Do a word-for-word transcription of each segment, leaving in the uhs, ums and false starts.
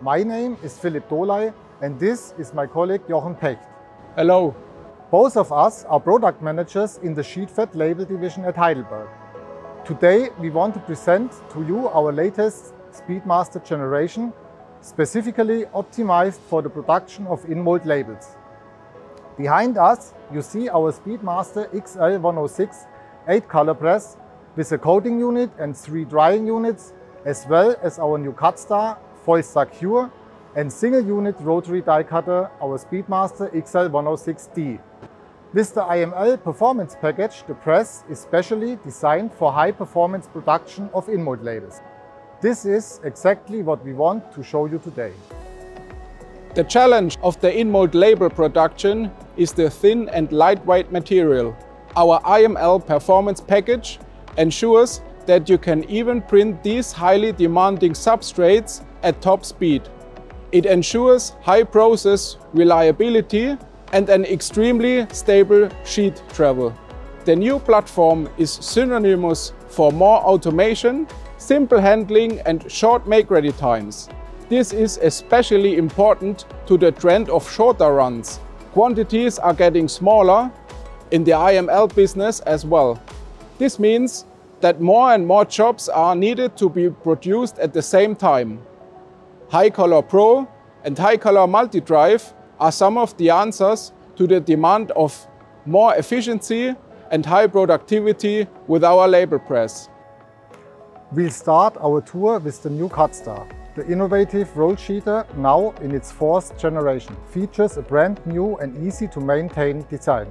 My name is Philipp Doley and this is my colleague Jochen Pecht. Hello. Both of us are product managers in the sheet fed label division at Heidelberg. Today we want to present to you our latest Speedmaster generation, specifically optimized for the production of in-mold labels. Behind us you see our Speedmaster X L one oh six eight color press with a coating unit and three drying units, as well as our new CutStar FoilStar Cure and single unit rotary die cutter, our Speedmaster X L one oh six D. With the I M L-Performance Package, the press is specially designed for high performance production of in-mold labels. This is exactly what we want to show you today. The challenge of the in-mold label production is the thin and lightweight material. Our I M L-Performance Package ensures that you can even print these highly demanding substrates at top speed. It ensures high process reliability and an extremely stable sheet travel. The new platform is synonymous for more automation, simple handling and short make-ready times. This is especially important to the trend of shorter runs. Quantities are getting smaller in the I M L business as well. This means that more and more jobs are needed to be produced at the same time. Hycolor Pro and Hycolor Multidrive are some of the answers to the demand of more efficiency and high productivity with our label press. We'll start our tour with the new CutStar. The innovative roll sheeter, now in its fourth generation, features a brand new and easy to maintain design.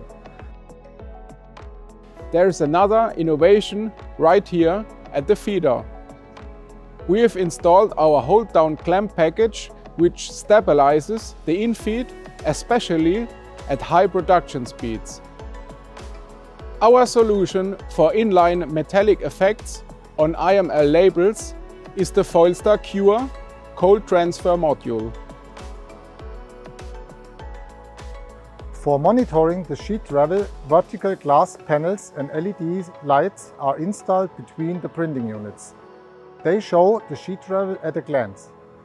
There is another innovation right here at the feeder. We have installed our hold-down clamp package, which stabilizes the infeed, especially at high production speeds. Our solution for inline metallic effects on I M L labels is the FoilStar Cure cold transfer module. For monitoring the sheet travel, vertical glass panels and L E D lights are installed between the printing units. They show the sheet travel at a glance.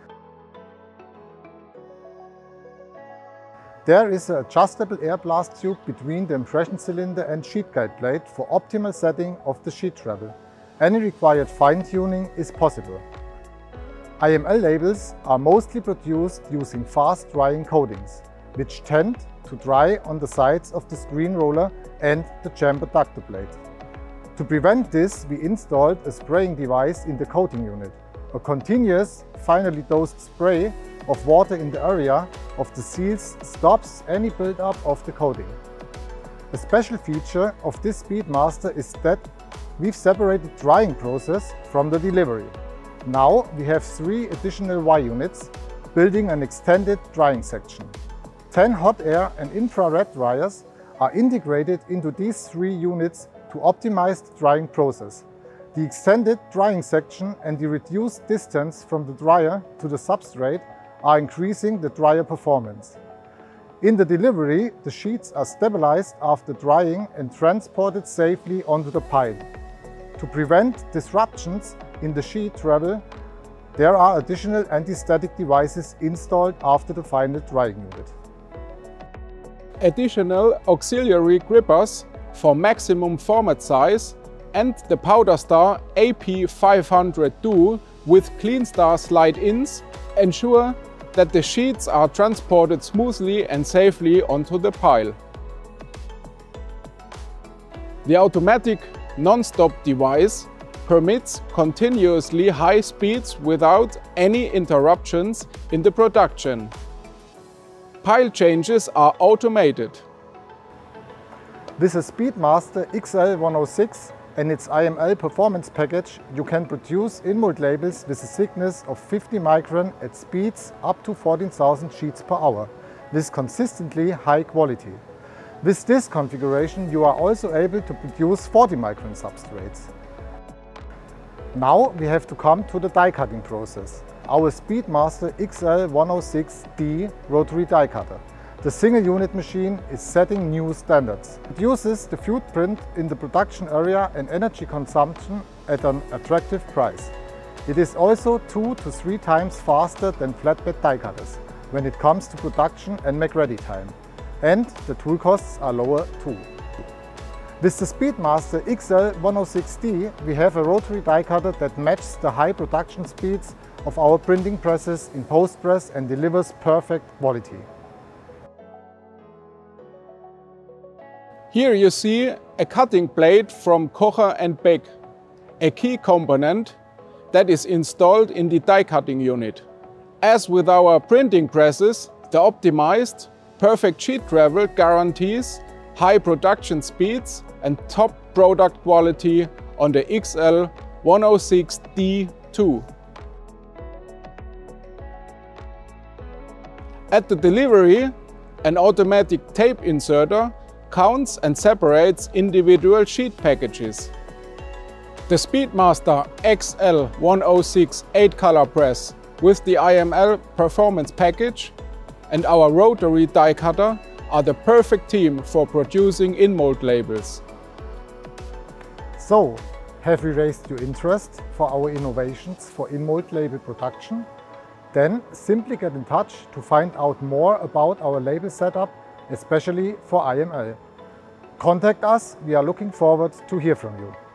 There is an adjustable air blast tube between the impression cylinder and sheet guide plate for optimal setting of the sheet travel. Any required fine-tuning is possible. I M L labels are mostly produced using fast-drying coatings, which tend to dry on the sides of the screen roller and the chamber ductor plate. To prevent this, we installed a spraying device in the coating unit. A continuous, finely dosed spray of water in the area of the seals stops any buildup of the coating. A special feature of this Speedmaster is that we've separated drying process from the delivery. Now we have three additional Y units, building an extended drying section. ten hot air and infrared dryers are integrated into these three units to optimize the drying process. The extended drying section and the reduced distance from the dryer to the substrate are increasing the dryer performance. In the delivery, the sheets are stabilized after drying and transported safely onto the pile. To prevent disruptions in the sheet travel, there are additional anti-static devices installed after the final drying unit. Additional auxiliary grippers for maximum format size and the PowderStar A P five hundred Duo with CleanStar slide-ins ensure that the sheets are transported smoothly and safely onto the pile. The automatic non-stop device permits continuously high speeds without any interruptions in the production. Pile changes are automated. With a Speedmaster X L one oh six and its I M L-Performance Package, you can produce in-mold labels with a thickness of fifty micron at speeds up to fourteen thousand sheets per hour, with consistently high quality. With this configuration, you are also able to produce forty micron substrates. Now we have to come to the die cutting process. Our Speedmaster X L one oh six D rotary die cutter. The single unit machine is setting new standards. It uses the footprint in the production area and energy consumption at an attractive price. It is also two to three times faster than flatbed die cutters when it comes to production and make-ready time. And the tool costs are lower too. With the Speedmaster X L one oh six D we have a rotary die cutter that matches the high production speeds of our printing presses in post-press and delivers perfect quality. Here you see a cutting blade from Kocher and Pecht, a key component that is installed in the die cutting unit. As with our printing presses, the optimized, perfect sheet travel guarantees high production speeds and top product quality on the X L one oh six D two. At the delivery, an automatic tape inserter counts and separates individual sheet packages. The Speedmaster X L one oh six eight color press with the I M L-Performance Package and our rotary die cutter are the perfect team for producing in-mold labels. So, have we raised your interest for our innovations for in-mold label production? Then simply get in touch to find out more about our label setup, especially for I M L. Contact us, we are looking forward to hear from you.